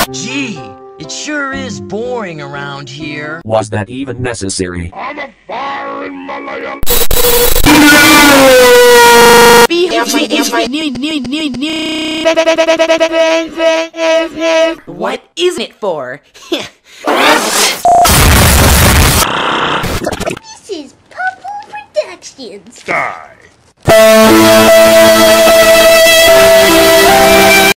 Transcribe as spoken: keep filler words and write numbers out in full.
Gee, it sure is boring around here. Was that even necessary? I'm a fire in Malaya. What isn't it for? This is Purple Productions. Die.